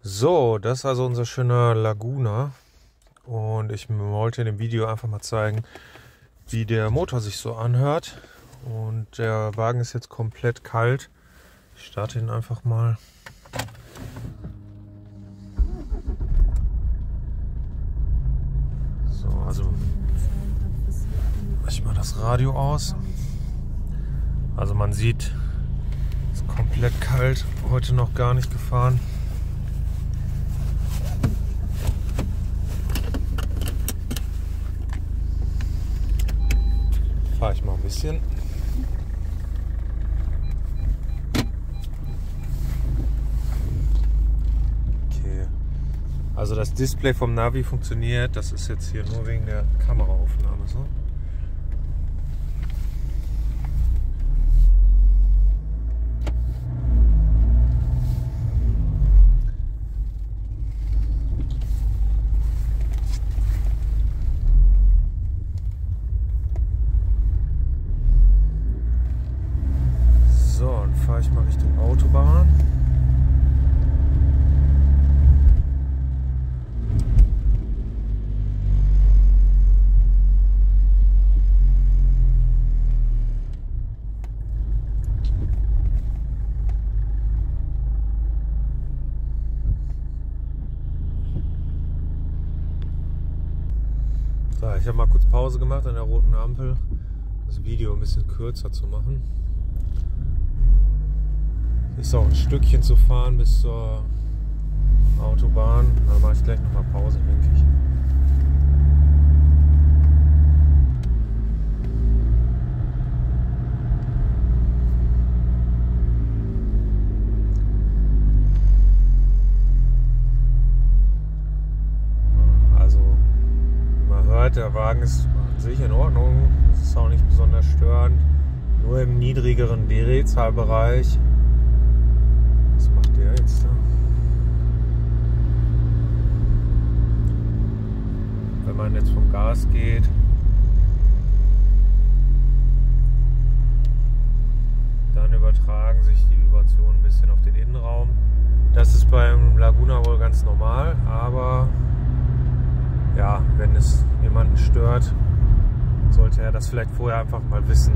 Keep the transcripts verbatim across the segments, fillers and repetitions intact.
So, das ist also unser schöner Laguna und ich wollte in dem Video einfach mal zeigen, wie der Motor sich so anhört. Und der Wagen ist jetzt komplett kalt. Ich starte ihn einfach mal. So, also ich mache das Radio aus. Also man sieht, es ist komplett kalt, heute noch gar nicht gefahren. Fahre ich mal ein bisschen. Okay. Also das Display vom Navi funktioniert. Das ist jetzt hier nur wegen der Kameraaufnahme so. So, dann fahre ich mal Richtung Autobahn. So, ich habe mal kurz Pause gemacht an der roten Ampel, das Video ein bisschen kürzer zu machen. Ist auch ein Stückchen zu fahren bis zur Autobahn. Da mache ich gleich nochmal Pause, denke ich. Also man hört, der Wagen ist an sich in Ordnung. Es ist auch nicht besonders störend. Nur im niedrigeren Drehzahlbereich. Was macht der jetzt da? Wenn man jetzt vom Gas geht, dann übertragen sich die Vibrationen ein bisschen auf den Innenraum. Das ist beim Laguna wohl ganz normal, aber ja, wenn es jemanden stört, sollte er das vielleicht vorher einfach mal wissen.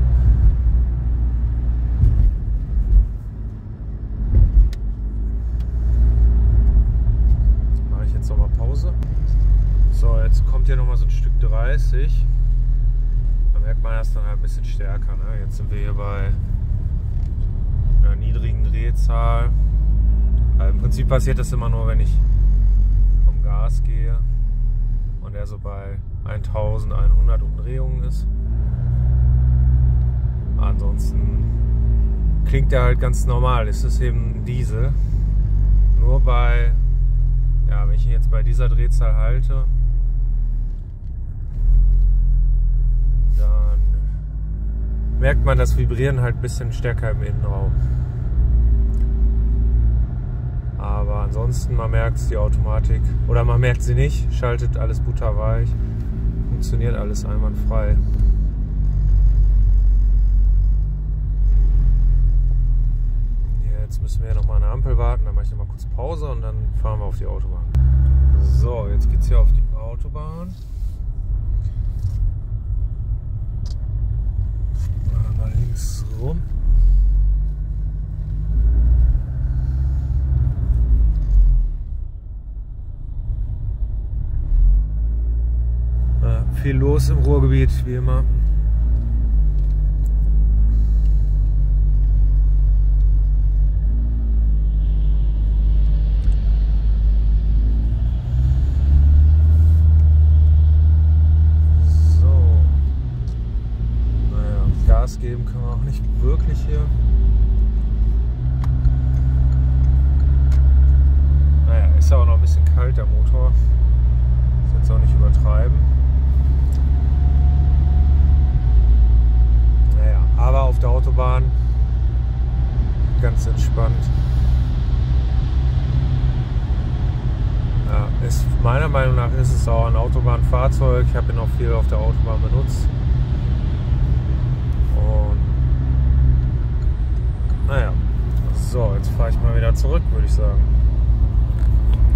Jetzt nochmal Pause. So, jetzt kommt hier nochmal so ein Stück dreißig. Da merkt man das dann halt ein bisschen stärker. Ne? Jetzt sind wir hier bei einer niedrigen Drehzahl. Also im Prinzip passiert das immer nur, wenn ich vom Gas gehe und er so bei eintausendeinhundert Umdrehungen ist. Ansonsten klingt er halt ganz normal. Es ist eben ein Diesel. Nur bei Ja, wenn ich ihn jetzt bei dieser Drehzahl halte, dann merkt man das Vibrieren halt ein bisschen stärker im Innenraum. Aber ansonsten, man merkt es, die Automatik, oder man merkt sie nicht, schaltet alles butterweich, funktioniert alles einwandfrei. Jetzt müssen wir ja noch mal an der Ampel warten, dann mache ich noch mal kurz Pause und dann fahren wir auf die Autobahn. So, jetzt geht es hier auf die Autobahn. Mal links rum. Ja, viel los im Ruhrgebiet, wie immer. Gas geben können wir auch nicht wirklich hier. Naja, ist ja auch noch ein bisschen kalt, der Motor. Ist jetzt auch nicht übertreiben. Naja, aber auf der Autobahn ganz entspannt. Ja, ist, meiner Meinung nach ist es auch ein Autobahnfahrzeug. Ich habe ihn auch viel auf der Autobahn benutzt. Und naja, so, jetzt fahre ich mal wieder zurück, würde ich sagen.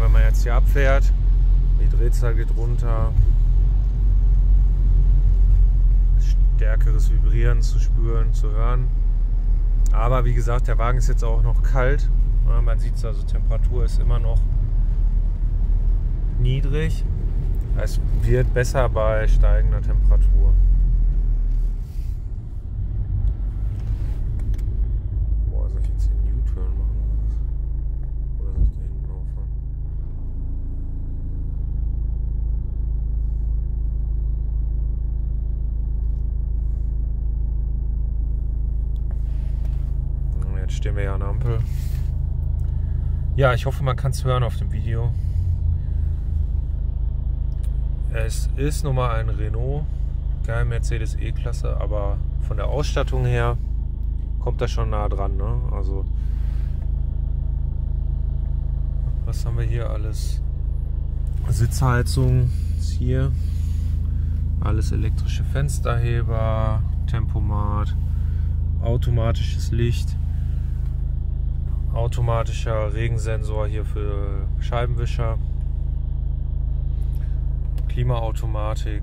wenn man jetzt hier abfährt, die Drehzahl geht runter, stärkeres Vibrieren zu spüren, zu hören. Aber wie gesagt, der Wagen ist jetzt auch noch kalt. Man sieht es, also Temperatur ist immer noch niedrig. Es wird besser bei steigender Temperatur. Boah, soll ich jetzt den U-Turn machen oder soll ich da hinten auffahren? Jetzt stehen wir ja an der Ampel. Ja, ich hoffe, man kann es hören auf dem Video. Es ist nun mal ein Renault, kein Mercedes E-Klasse, aber von der Ausstattung her kommt das schon nah dran, ne? Also, was haben wir hier alles? Sitzheizung ist hier, alles elektrische Fensterheber, Tempomat, automatisches Licht, automatischer Regensensor hier für Scheibenwischer, Klimaautomatik,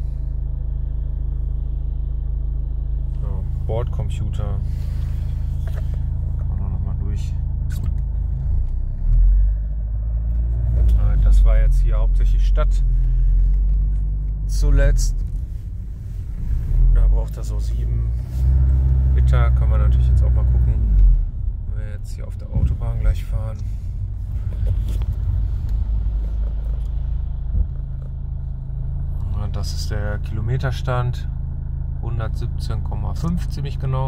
ja, Bordcomputer, kann man noch mal durch. Das war jetzt hier hauptsächlich Stadt zuletzt. Da braucht er so sieben Liter, kann man natürlich jetzt auch mal gucken, wenn wir jetzt hier auf der Autobahn gleich fahren. Das ist der Kilometerstand, hundertsiebzehn Komma fünf ziemlich genau.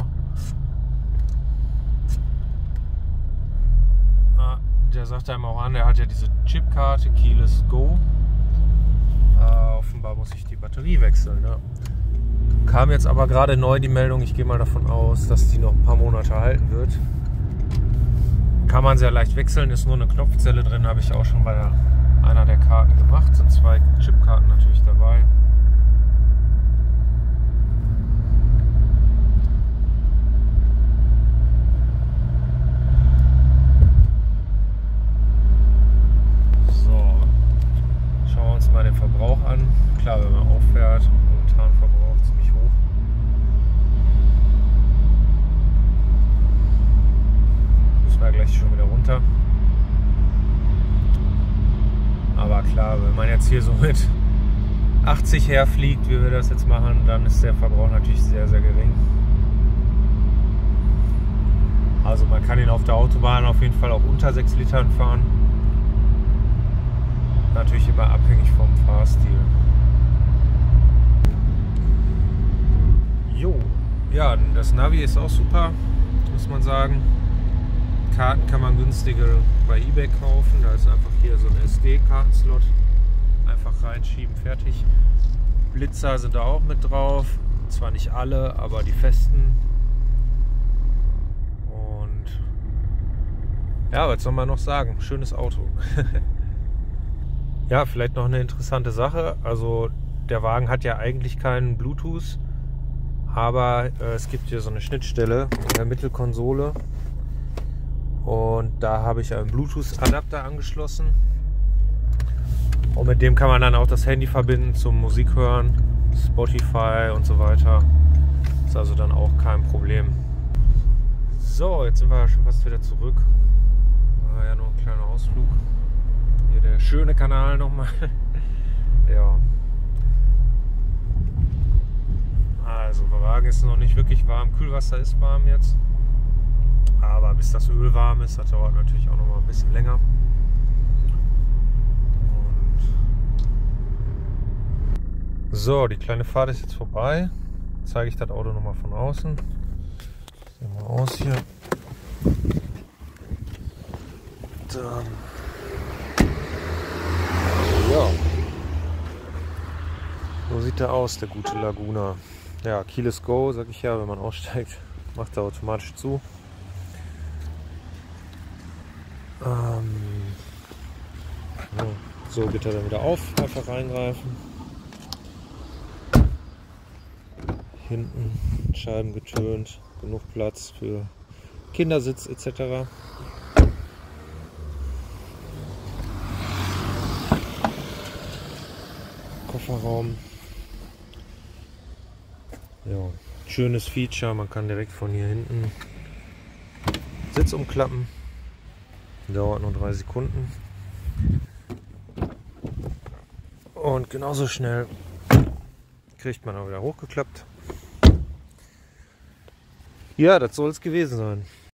Ah, der sagt einem auch an, der hat ja diese Chipkarte Keyless Go. Äh, offenbar muss ich die Batterie wechseln. Ne? Kam jetzt aber gerade neu die Meldung, ich gehe mal davon aus, dass die noch ein paar Monate halten wird. Kann man sehr leicht wechseln, ist nur eine Knopfzelle drin, habe ich auch schon bei der einer der Karten gemacht, sind zwei Chipkarten natürlich dabei. So, schauen wir uns mal den Verbrauch an. Klar, wenn man auffährt, momentan Verbrauch ziemlich hoch. Müssen wir gleich schon wieder runter. Aber klar, wenn man jetzt hier so mit achtzig herfliegt, wie wir das jetzt machen, dann ist der Verbrauch natürlich sehr, sehr gering. Also man kann ihn auf der Autobahn auf jeden Fall auch unter sechs Litern fahren. Natürlich immer abhängig vom Fahrstil. Jo, ja, das Navi ist auch super, muss man sagen. Karten kann man günstiger bei eBay kaufen. Da ist einfach hier so ein S D-Kartenslot. Einfach reinschieben, fertig. Blitzer sind da auch mit drauf. Zwar nicht alle, aber die festen. Und ja, was soll man noch sagen? Schönes Auto. Ja, vielleicht noch eine interessante Sache. Also der Wagen hat ja eigentlich keinen Bluetooth, aber äh, es gibt hier so eine Schnittstelle in der Mittelkonsole. Und da habe ich einen Bluetooth-Adapter angeschlossen. Und mit dem kann man dann auch das Handy verbinden zum Musik hören, Spotify und so weiter. Ist also dann auch kein Problem. So, jetzt sind wir ja schon fast wieder zurück. War ja noch ein kleiner Ausflug. Hier der schöne Kanal nochmal. Ja. Also der Wagen ist noch nicht wirklich warm. Kühlwasser ist warm jetzt. Aber bis das Öl warm ist, das dauert natürlich auch noch mal ein bisschen länger. Und so, die kleine Fahrt ist jetzt vorbei. Jetzt zeige ich das Auto noch mal von außen. Sehen wir mal aus hier. Dann. Ja. So sieht der aus, der gute Laguna. Ja, Keyless Go, sag ich ja, wenn man aussteigt, macht er automatisch zu. Ähm, so geht er dann wieder auf, einfach reingreifen. Hinten Scheiben getönt, genug Platz für Kindersitz et cetera. Kofferraum. Ja, schönes Feature, man kann direkt von hier hinten Sitz umklappen. Dauert nur drei Sekunden. Und genauso schnell kriegt man auch wieder hochgeklappt. Ja, das soll es gewesen sein.